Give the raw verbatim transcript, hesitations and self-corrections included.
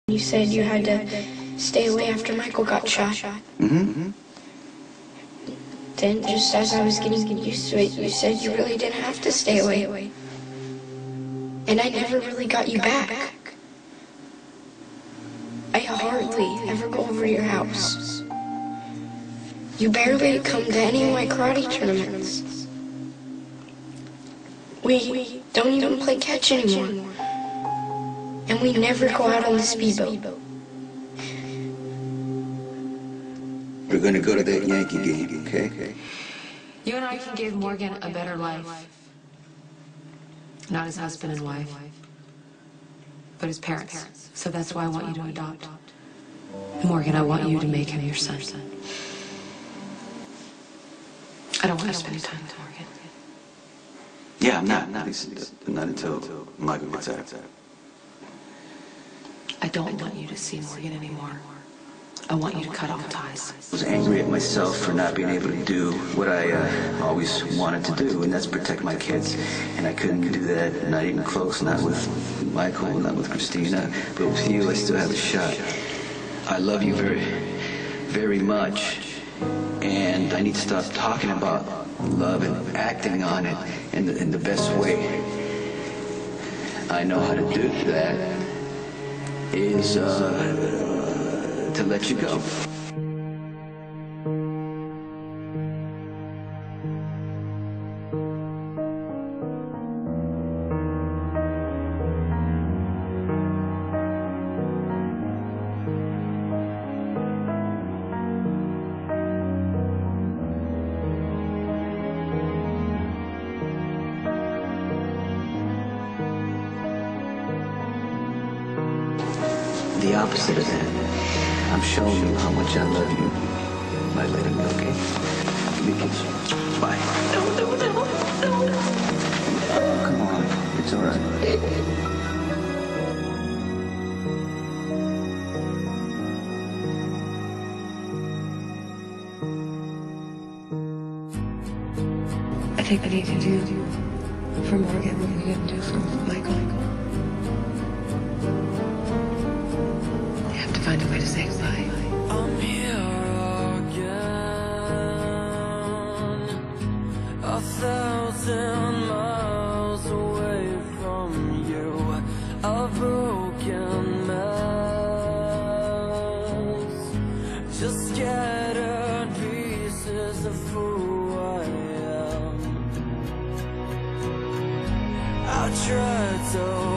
You said you had to stay away after Michael got shot. Mm-hmm. Then, just as I was getting used to it, you said you really didn't have to stay away. And I never really got you back. I hardly ever go over to your house. You barely come to any of my karate tournaments. We don't even play catch anymore. And we never go out on the speedboat. We're gonna go to that Yankee game, okay? You and I can give Morgan a better life. Not as husband and wife, but as parents. So that's why I want you to adopt. Morgan, I want you to make him your son. I don't want to spend time with Morgan. Yeah, I'm not. Not, not until Michael gets out. I don't want you to see Morgan anymore. I want you to cut all ties. I was angry at myself for not being able to do what I uh, always wanted to do, and that's protect my kids. And I couldn't do that, not even close, not with Michael, not with Christina, but with you, I still have a shot. I love you very, very much, and I need to stop talking about love and acting on it in the, in the best way. I know how to do that. Is uh, to let you go. The opposite of that. I'm showing you how much I love you by letting go, okay? Give me a kiss. Bye. No, no, no, no. Oh, come on. It's all right. I think I need to do for Morgan what we didn't do for Michael. Find a way to say goodbye. I'm here again, a thousand miles away from you, a broken mess, just scattered pieces of who I am. I tried so